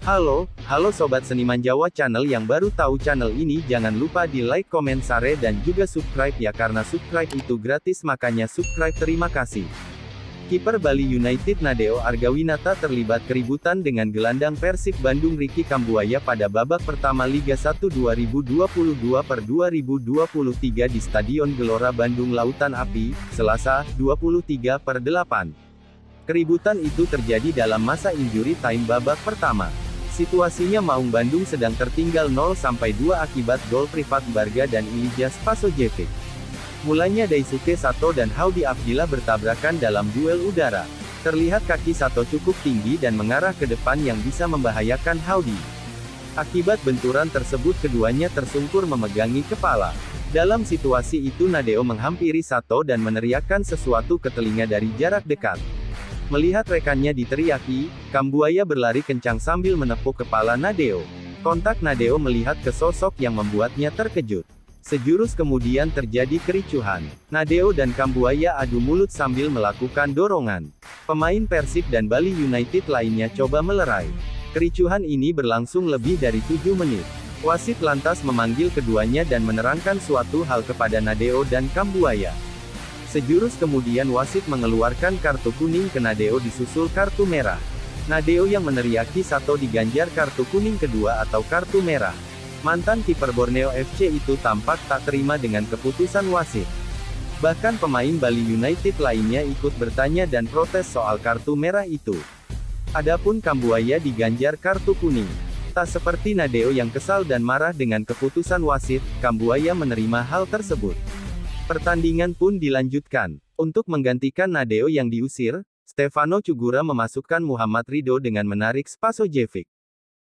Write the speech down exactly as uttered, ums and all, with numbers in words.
Halo, halo Sobat Seniman Jawa channel yang baru tahu channel ini jangan lupa di like, komen, share dan juga subscribe ya karena subscribe itu gratis makanya subscribe terima kasih. Kiper Bali United Nadeo Argawinata terlibat keributan dengan gelandang Persib Bandung Ricky Kambuaya pada babak pertama Liga satu dua ribu dua puluh dua per dua ribu dua puluh tiga di Stadion Gelora Bandung Lautan Api, Selasa, dua puluh tiga per delapan. Keributan itu terjadi dalam masa injury time babak pertama. Situasinya Maung Bandung sedang tertinggal nol sampai dua akibat gol privat Barga dan Ilija Spasojevic. Mulanya Daisuke Sato dan Haudy Abdillah bertabrakan dalam duel udara. Terlihat kaki Sato cukup tinggi dan mengarah ke depan yang bisa membahayakan Haudy. Akibat benturan tersebut keduanya tersungkur memegangi kepala. Dalam situasi itu Nadeo menghampiri Sato dan meneriakkan sesuatu ke telinga dari jarak dekat. Melihat rekannya diteriaki, Kambuaya berlari kencang sambil menepuk kepala Nadeo. Kontak Nadeo melihat ke sosok yang membuatnya terkejut. Sejurus kemudian terjadi kericuhan. Nadeo dan Kambuaya adu mulut sambil melakukan dorongan. Pemain Persib dan Bali United lainnya coba melerai. Kericuhan ini berlangsung lebih dari tujuh menit. Wasit lantas memanggil keduanya dan menerangkan suatu hal kepada Nadeo dan Kambuaya. Sejurus kemudian wasit mengeluarkan kartu kuning ke Nadeo disusul kartu merah. Nadeo yang meneriaki Sato diganjar kartu kuning kedua atau kartu merah. Mantan kiper Borneo F C itu tampak tak terima dengan keputusan wasit. Bahkan pemain Bali United lainnya ikut bertanya dan protes soal kartu merah itu. Adapun Kambuaya diganjar kartu kuning. Tak seperti Nadeo yang kesal dan marah dengan keputusan wasit, Kambuaya menerima hal tersebut. Pertandingan pun dilanjutkan. Untuk menggantikan Nadeo yang diusir, Stefano Cugura memasukkan Muhammad Ridho dengan menarik Spasojevic.